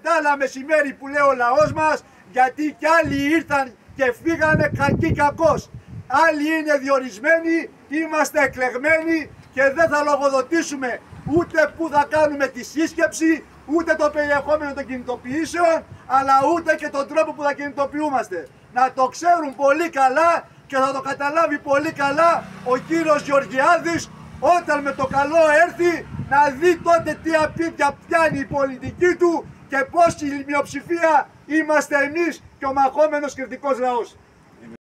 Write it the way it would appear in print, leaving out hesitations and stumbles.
τα άλλα μεσημέρι που λέει ο λαός μας, γιατί κι άλλοι ήρθαν και φύγανε κακοί κακός. Άλλοι είναι διορισμένοι, είμαστε εκλεγμένοι και δεν θα λογοδοτήσουμε ούτε που θα κάνουμε τη σύσκεψη, ούτε το περιεχόμενο των κινητοποιήσεων, αλλά ούτε και τον τρόπο που θα κινητοποιούμαστε. Να το ξέρουν πολύ καλά και θα το καταλάβει πολύ καλά ο κύριος Γεωργιάδης όταν με το καλό έρθει να δει τότε τι απίδια πιάνει η πολιτική του και πώς η μειοψηφία είμαστε εμείς και ο μαχόμενος κριτικός λαός.